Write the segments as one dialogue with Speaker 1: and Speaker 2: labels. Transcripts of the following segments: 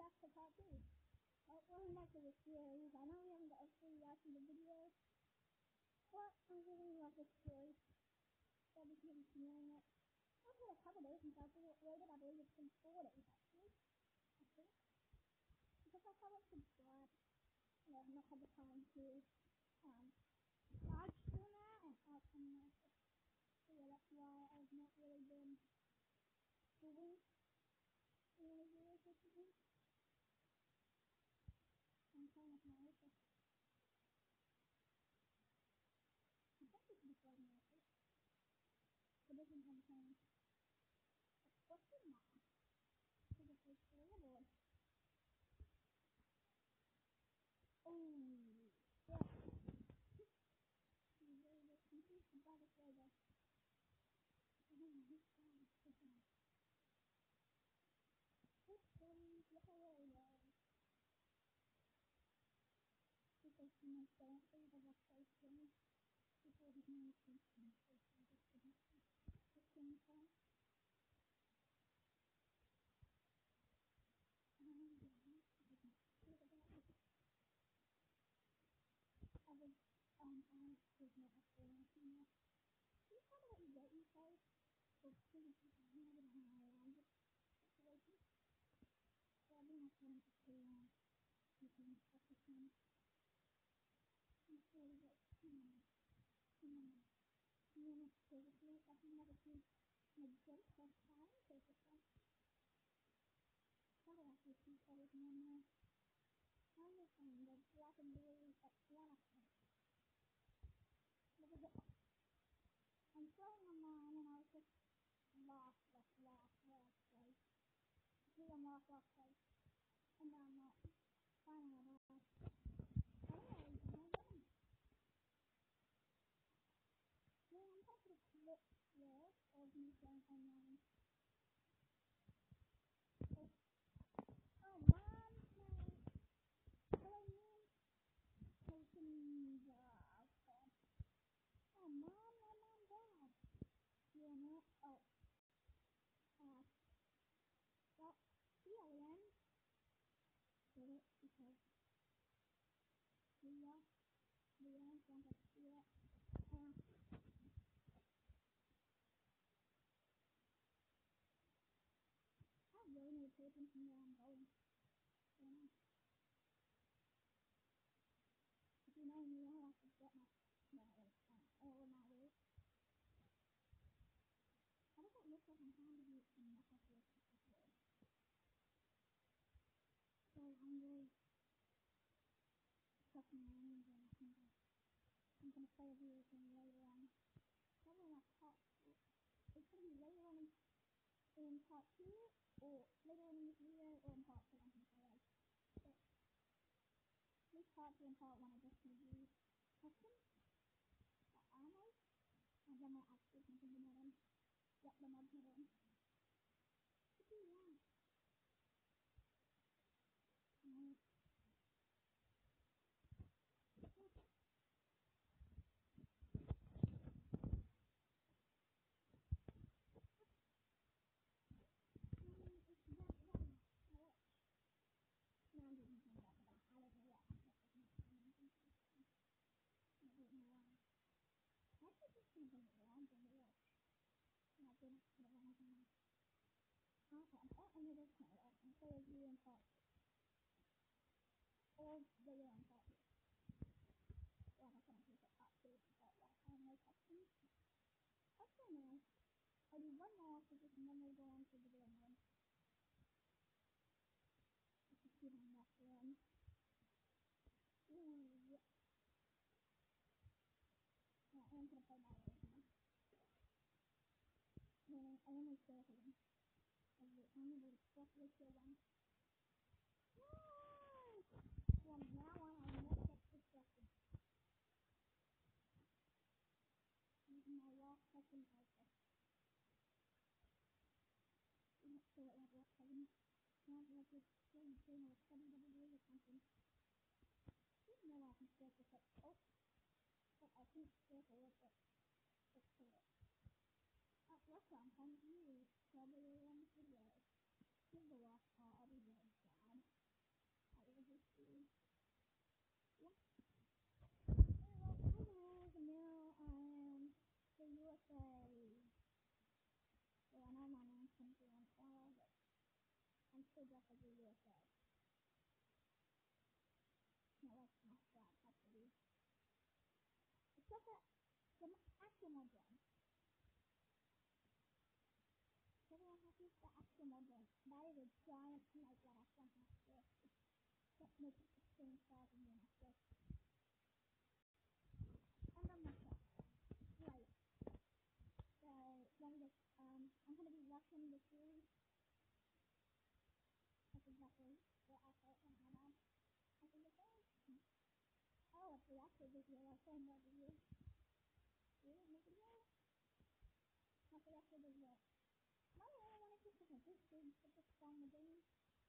Speaker 1: back to part 2. Welcome back to the series. I know we haven't got a full reaction to the video, but I really love this story. So we can be hearing it. I've had a couple days since I've waited. I believe it's been 4 days actually. I think. Because I haven't subscribed. And I've not had the time to live stream it and upload it. So yeah, that's why I've not really been doing any videos this week. I'm trying with my office. I think this is before my office. It isn't something. What's the mask? To the first level. Oh, yeah. I'm very confused about it later. Oh my god, it's so bad. Look away, because you know, don't say the what's right thing. People have no attention. The same time. Look at that. I was not experiencing that. You tell me what you get inside. So, please, I'm not going to hang around this situation. So, I've been trying to stay on. You can focus on. I'm sorry, but, seriously, I've never seen a good first time. So, it's like, how do I actually see everything on there? I understand the black and blue, but black. Look at it. I'm playing online and I was just lost, right? See, I'm lost, right? And now I'm not finding it all. Anyways, I'm getting. Yeah, I'm going to clip this of me playing online. Oh, mom, what I mean? Taking the phone. Oh, mom, dad. You know, well, the alien did it because we are the aliens want us to do it. I really need to pay attention where I'm going. You know? If you know me, I have to get my all of my weight. How does it look like I'm trying to do enough of this? So hungry. Fucking names and I'm gonna play a video game later on. Probably not part 2. It's gonna be later on in part 2 or later on in this video or in part 2. I'm gonna say like. So, this part 2 and part 1 are just gonna be customs that I made. And then I actually something to them. Get the mods in. What do you want? No. Or the year part. Well, I'm gonna keep it part 2, but like, no questions. Okay, now, I'll do one more for this and then we'll go on to the other one. Just to see how much one. Ooh, yeah. Yeah, I'm gonna play that one. No, I only saw him. I only would especially kill one. Yay! From now on, I won't get distracted. Using my last second rifle. I'm not sure what level 7. Not like it's doing or 7W or something. No, I can still pick up. Oh, but I think still for it, but it's for it. Welcome, I'm you. Probably on the video. This is the last part, I'll be very sad. actually just like a USA. Not like my flat has to be. It's just that the actual mod one. Everyone has used the actual mod one. That is a giant snake that actually has to that makes it 16,000 units. And I'm not sure. Right. So let me just I'm gonna be watching the series. That's exactly what I thought when my dad. I think it's all. Oh, it's the actual video. I saw more video. Yeah, in the video. Not the actual video. No, I don't want to keep looking at this thing, but just find the game.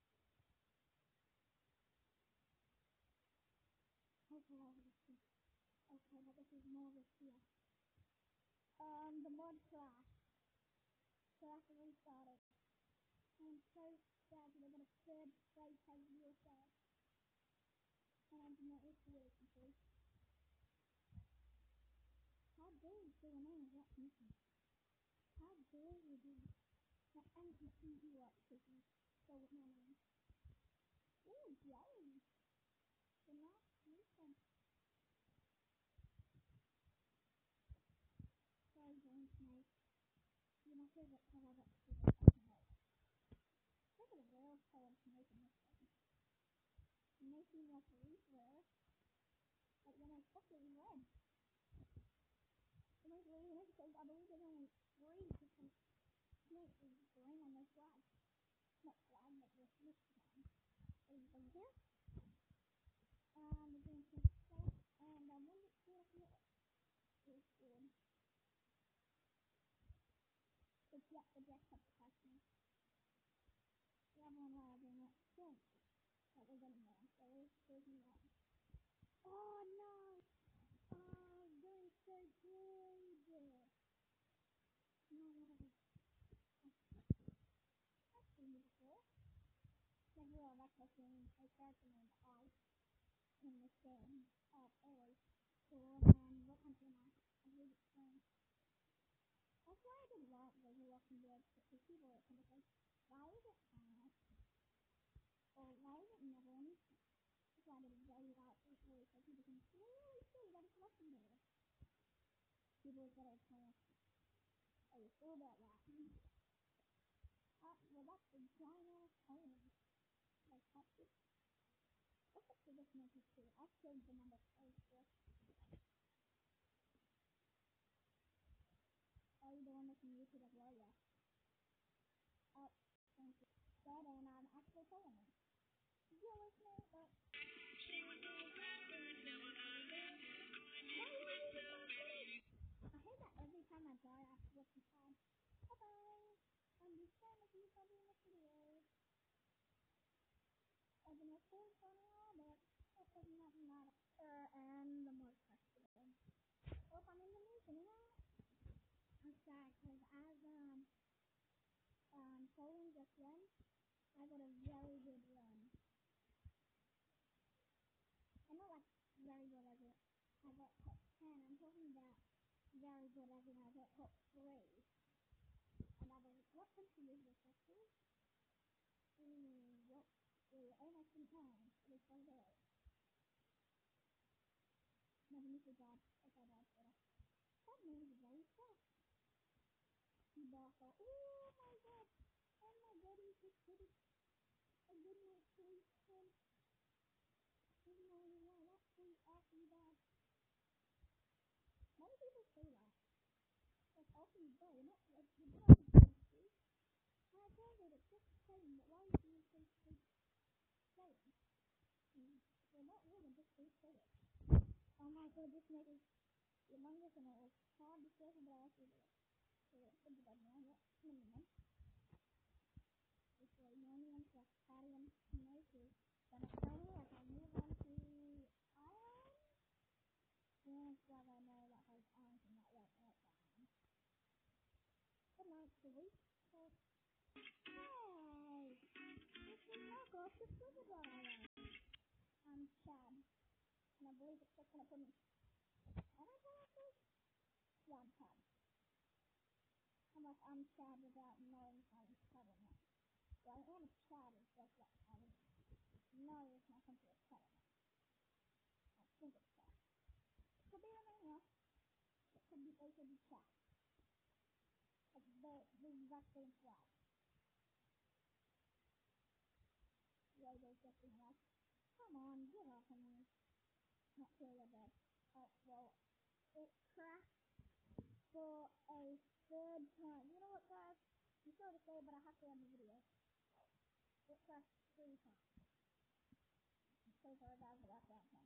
Speaker 1: Okay, I'll just see. Okay, but this is more of a here. The mod class. So I have to restart it. And so sad that I got a third place as USA. And I'm not used to it before. How dare you say your name is not missing? How dare you do that? I'm going to see you up because you stole my name. Ooh, jelly. The last recent. Sorry, James Snake. You're my favorite color that's super fucking red. Look at the rail color making this thing. It makes me like a leaf rare. But when I fuck it in red. It makes it really weird because I believe there's only 3 different snakes is green on this flag. Not flag, but this one. Everything here. The green snake itself. And one that's here is good. It's the jackpot attachment. The other one I have in it since that we're getting there. So there's me on. Oh no! Oh, doing so good! No, whatever. I've seen you before. Like we are referencing a character named I in this game. Always. Cool. And what country am I? I believe it's Spain. That's why I did like the Walking Dead because people are kind of like, why is it China? Or why is it Netherlands? That's why I did very like it so people can clearly see that it's Walking Dead. People that are kind of, are you sure about that? Well, that's the giant home. Like, that's it. What's up to this monkey too? I killed the number 4. Oh, you're the one making YouTube as well, yeah. Oh, thank you. That and I'm actually following it. You're listening, but... I hate that every time I die, I have to look inside. Bye-bye! I'm just trying to see if I'm doing this video. I've been recording for a while, but that doesn't matter. And the more question. Oh, I'm in the news, you know? I'm sad, because as, following just then, I got a very good run. And not like very good as in I got top 10. I'm talking about very good as in I got top 3. And I was, what country is this actually? What? Almost in time. It was so good. Never knew for God. Okay, that's better. That means very tough. Barco. Oh my god. Oh my god, he's just good. A good night sleep. There's no way that sleep after you die. Many people say that. Like after you die, you're not like you're not sleep. And I told her it's just saying that why do you say sleep saying? They're not really just sleep saying. Oh my god, this makes it humongous and it was hard to say, but I actually did it. So think about now, what minimum? It's like million plus Italian tomatoes. Then it's only like I move on to Ireland. And glad I know that has orange and not red and it's fine. Good night, sweet. So, hey! This is Marco, the Super Guy. I'm Chad. And I believe it's just gonna put me. I don't know what this Chad Chad. I'm like, I'm Chad without knowing how to spell it. So I am a chat and stuff like that. No, it's not something to chat. I think it's chat. Could be anything else. It could be chat. Like the exact same flag. Yeah, there's something else. Come on, give up on me. Not clear your bed. Oh, well, it crashed for a third time. You know what, guys? I'm sorry to say, but I have to end the video. It crashed 3 times. I'm so sorry, guys, but that's that.